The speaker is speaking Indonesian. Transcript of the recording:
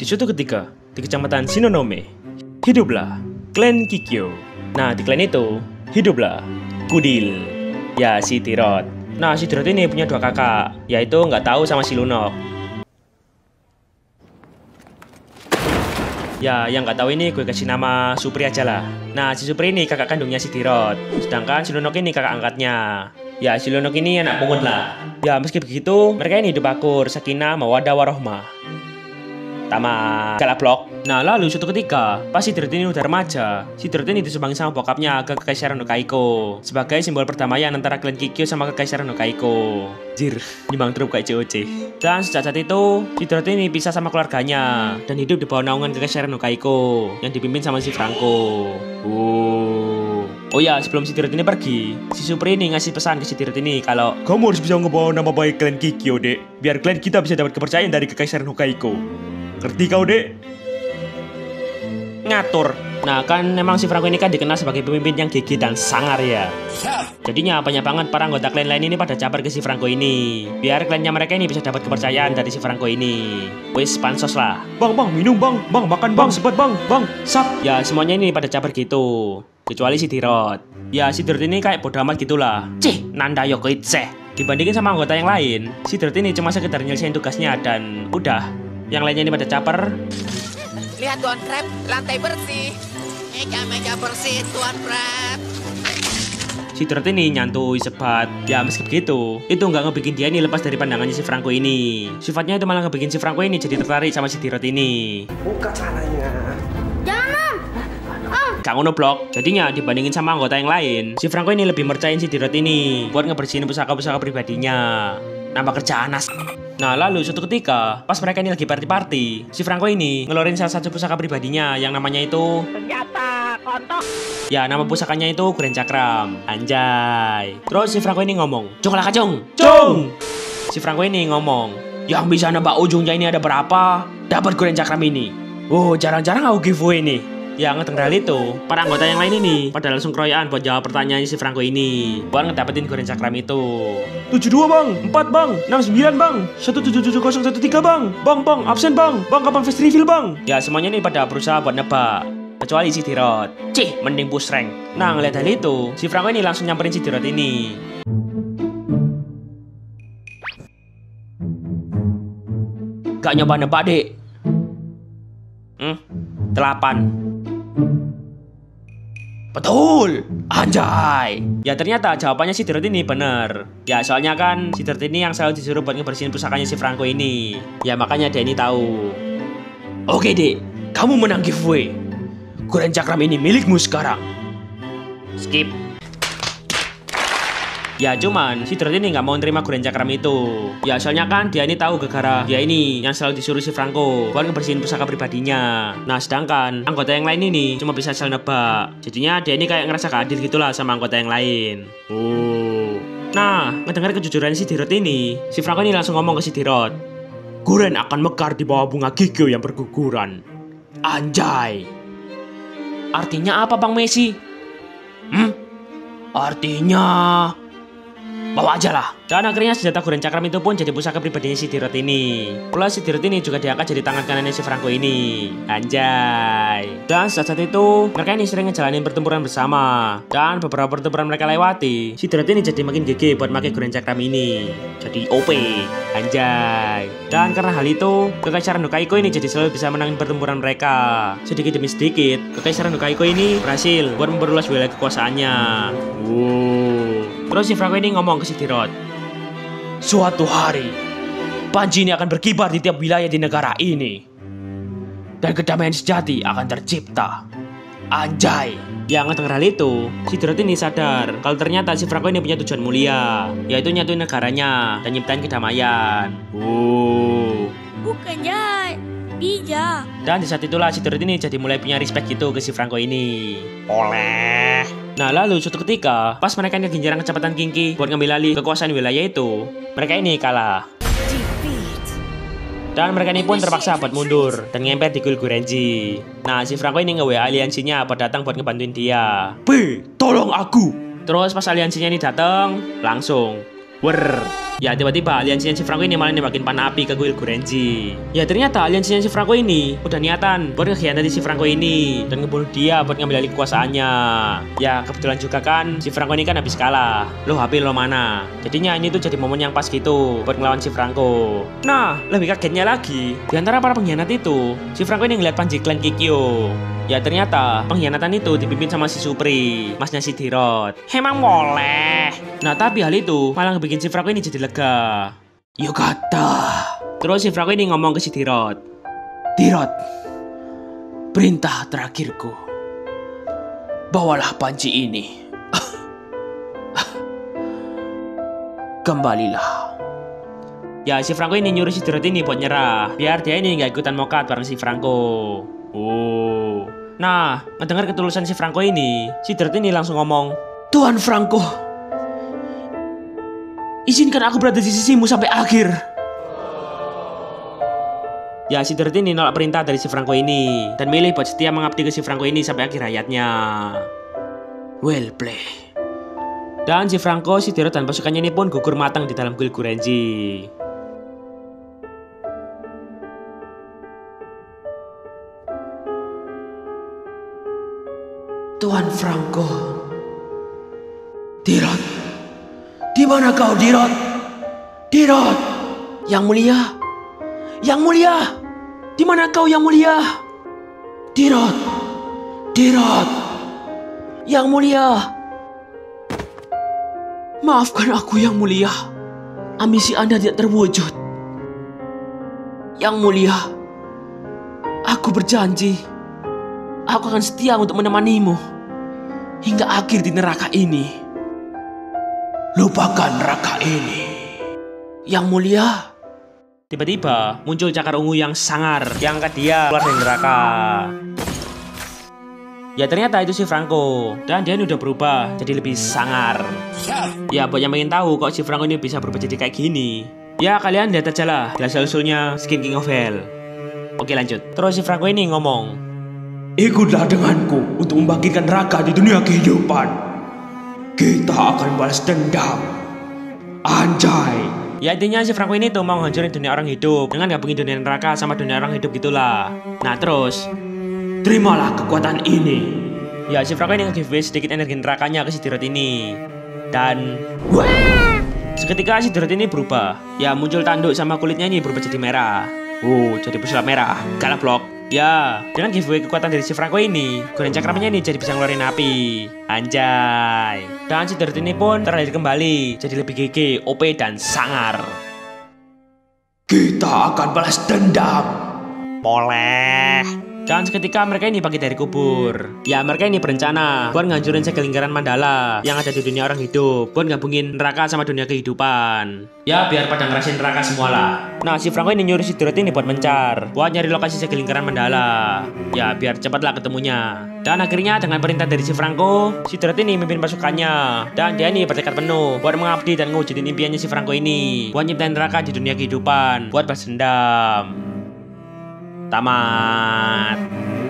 Di suatu ketika, di kecamatan Shinonome, hiduplah klan Kikyo. Nah, di klan itu, hiduplah Kudil, ya si Tirot. Nah, si Tirot ini punya dua kakak, yaitu nggak tahu sama si Lunok. Ya, yang nggak tahu ini gue kasih nama Supri aja lah. Nah, si Supri ini kakak kandungnya si Tirot, sedangkan si Lunok ini kakak angkatnya. Ya, si Lunok ini anak pungut lah. Ya, meski begitu, mereka ini hidup akur, sakinah, mawaddah warohmah. Tamat. Galak blok. Nah, lalu suatu ketika, pas si Tirot ini udah remaja, si Tirot ini disumbangin sama bokapnya ke Kekaisaran Hokkaido sebagai simbol perdamaian antara klan Kikyo sama Kekaisaran Hokkaido. Jir, nyumbang truk kayak COC. Dan sejak saat itu, si Tirot ini pisah sama keluarganya dan hidup di bawah naungan Kekaisaran Hokkaido yang dipimpin sama si Franco. Oh ya, sebelum si Tirot ini pergi, si Supri ini ngasih pesan ke si Tirot ini kalau kamu harus bisa ngebawa nama baik klan Kikyo, dek, biar klan kita bisa dapat kepercayaan dari Kekaisaran Hokkaido. Ngerti kau, dek? Ngatur. Nah, kan memang si Franco ini kan dikenal sebagai pemimpin yang gigih dan sangar ya. Jadinya banyak banget para anggota klan lain ini pada caper ke si Franco ini, biar klannya mereka ini bisa dapat kepercayaan dari si Franco ini. Wis pansos lah. Bang, minum bang, makan bang, sebat bang, sap. Ya, semuanya ini pada caper gitu. Kecuali si Tirot. Ya, si Tirot ini kayak bodo amat gitulah. Cih, nanda yokoitse. Dibandingin sama anggota yang lain, si Tirot ini cuma sekedar nyelesain tugasnya dan udah. Yang lainnya ini pada caper. Lihat Tuan Crab, lantai bersih. Meja bersih Tuan Crab. Si Tirot ini nyantui sebat. Ya meski begitu, itu nggak ngebikin dia ini lepas dari pandangannya si Franco ini. Sifatnya itu malah ngebikin si Franco ini jadi tertarik sama si Tirot ini. Buka caranya. Jangan. Gak ngono blok. Jadinya dibandingin sama anggota yang lain, si Franco ini lebih mercain si Tirot ini buat ngebersihin pusaka-pusaka pribadinya. Nambah kerjaan as. Nah, lalu suatu ketika, pas mereka ini lagi party-party, si Franco ini ngeluarin salah satu pusaka pribadinya yang namanya itu Senjata kontok. ya, nama pusakanya itu Guren Cakram. Anjay. Terus si Franco ini ngomong, "Jong lah kacung." Jong. Si Franco ini ngomong, "Yang bisa nebak ujungnya ini ada berapa? Dapat Guren Cakram ini." Oh, jarang-jarang aku giveaway nih. Ya, ngetenggal itu, para anggota yang lain ini pada langsung keroyokan buat jawab pertanyaan si Franco ini buat ngedapetin Guren Cakram itu. 72 bang, 4 bang, 69 bang, 177013 bang, absen bang, kapan fast reveal bang. Ya, semuanya ini pada berusaha buat nebak, kecuali si Tirot. Cih, mending push rank. Nah, ngeliat hal itu, si Franco ini langsung nyamperin si Tirot ini. Gak nyoba nebak dek. 8. Betul, anjay. Ya ternyata jawabannya si Tirot ini bener. Ya soalnya kan si Tirot ini yang selalu disuruh buat ngebersihin pusakanya si Franco ini. Ya makanya dia ini tahu. Oke dek, kamu menang giveaway. Guren Cakram ini milikmu sekarang. Skip. Ya cuman si Tirot ini nggak mau nerima Guren Cakram itu. Ya soalnya kan dia ini tahu gara-gara dia ini yang selalu disuruh si Franco buat ngebersihin pusaka pribadinya. Nah sedangkan anggota yang lain ini cuma bisa asal nebak. Jadinya dia ini kayak ngerasa gak adil gitulah sama anggota yang lain. Nah ngedengar kejujuran si Tirot ini, si Franco ini langsung ngomong ke si Tirot, "Guren akan mekar di bawah bunga Kikyo yang berguguran." Anjay. Artinya apa Bang Messi? Artinya bawa aja lah. Dan akhirnya senjata Guren Cakram itu pun jadi pusaka pribadinya si Tirot ini. Plus si Tirot ini juga diangkat jadi tangan kanannya si Franco ini. Anjay. Dan saat itu mereka ini sering ngejalanin pertempuran bersama. Dan beberapa pertempuran mereka lewati, si Tirot ini jadi makin gigih buat pakai Guren Cakram ini. Jadi OP. Anjay. Dan karena hal itu, Kekaisaran Hokkaido ini jadi selalu bisa menangin pertempuran mereka. Sedikit demi sedikit, Kekaisaran Hokkaido ini berhasil buat memperluas wilayah kekuasaannya. Terus si Franco ini ngomong ke si Tirot, "Suatu hari, panji ini akan berkibar di tiap wilayah di negara ini. Dan kedamaian sejati akan tercipta." Anjay. Yang ngedenger hal itu, si Tirot ini sadar kalau ternyata si Franco ini punya tujuan mulia, yaitu nyatuin negaranya dan nyiptain kedamaian. Bukan Jay, bija. Dan di saat itulah si Tirot ini jadi mulai punya respect gitu ke si Franco ini. Oleh. Nah lalu suatu ketika, pas mereka ini genjarang kecepatan Kinki buat ngambil alih kekuasaan wilayah itu, mereka ini kalah. Dan mereka ini pun terpaksa buat mundur dan ngempet di kuil Gurenji. Nah si Franco ini nge-WA aliansinya buat datang buat ngebantuin dia. "B, tolong aku." Terus pas aliansinya ini datang, langsung Ya tiba-tiba aliansinya si Franco ini malah nembakin panah api ke kuil Gurenji. Ya ternyata aliansinya si Franco ini udah niatan buat ngekhianati si Franco ini dan ngebunuh dia buat ngambil alih kekuasaannya. Ya kebetulan juga kan si Franco ini kan habis kalah. Lo HP lo mana? Jadinya ini tuh jadi momen yang pas gitu buat ngelawan si Franco. Nah lebih kagetnya lagi, di antara para pengkhianat itu si Franco ini ngeliat Panji Clan Kikyo. Ya ternyata pengkhianatan itu dipimpin sama si Supri, masnya si Dirot. Emang boleh. Nah tapi hal itu malah ngebikin si Franco ini jadi lega. Yogata. Terus si Franco ini ngomong ke si Dirot. Dirot, perintah terakhirku, bawalah panci ini. Kembalilah. Ya si Franco ini nyuruh si Dirot ini buat nyerah, biar dia ini nggak ikutan mokat bareng si Franco. Oh. Nah, mendengar ketulusan si Franco ini, si Dirot ini langsung ngomong, Tuan Franco, izinkan aku berada di sisimu sampai akhir. Ya, si Dirot ini nolak perintah dari si Franco ini dan milih buat setia mengabdi ke si Franco ini sampai akhir hayatnya. Well play. Dan si Franco, si Dirot dan pasukannya ini pun gugur matang di dalam kuil Gurenji. Tuan Franco. Dirot. Di mana kau, Dirot? Dirot. Yang mulia. Yang mulia. Di mana kau, Yang mulia? Dirot. Dirot. Yang mulia. Maafkan aku, Yang mulia. Ambisi Anda tidak terwujud. Yang mulia, aku berjanji aku akan setia untuk menemanimu hingga akhir di neraka ini. Lupakan neraka ini, Yang mulia. Tiba-tiba muncul cakar ungu yang sangar yang angkat dia keluar dari neraka. Ya ternyata itu si Franco, dan dia ini udah berubah jadi lebih sangar. Ya buat yang pengen tahu kok si Franco ini bisa berubah jadi kayak gini, ya kalian lihat aja lah di asal-usulnya Skin King of Hell. Oke lanjut. Terus si Franco ini ngomong, ikutlah denganku untuk membangkitkan neraka di dunia kehidupan. Kita akan balas dendam. Anjay. Ya intinya si Franco ini tuh mau ngancurin dunia orang hidup dengan gabungin dunia neraka sama dunia orang hidup gitulah. Nah terus, terimalah kekuatan ini. Ya si Franco ini nge-giveaway sedikit energi nerakanya ke si Dirot ini. Dan seketika si Dirot ini berubah. Ya muncul tanduk sama kulitnya ini berubah jadi merah. Jadi pesulap merah. Galak blok. Ya, dengan giveaway kekuatan dari si Franco ini, Goren Cakramanya ini jadi bisa ngeluarin api. Anjay. Dan si Dirot ini pun terlahir kembali, jadi lebih GG, OP dan sangar. Kita akan balas dendam. Boleh. Dan seketika mereka ini bangkit dari kubur. Ya mereka ini berencana buat ngancurin segel lingkaran mandala yang ada di dunia orang hidup, buat gabungin neraka sama dunia kehidupan. Ya biar pada ngerasain neraka semua lah. Nah si Franco ini nyuruh si Dirot ini buat mencar, buat nyari lokasi segel lingkaran mandala. Ya biar cepatlah ketemunya. Dan akhirnya dengan perintah dari si Franco, si Dirot ini memimpin pasukannya. Dan dia ini bertekad penuh buat mengabdi dan ngewujudin impiannya si Franco ini, buat nyiptain neraka di dunia kehidupan, buat balas dendam. Tamat.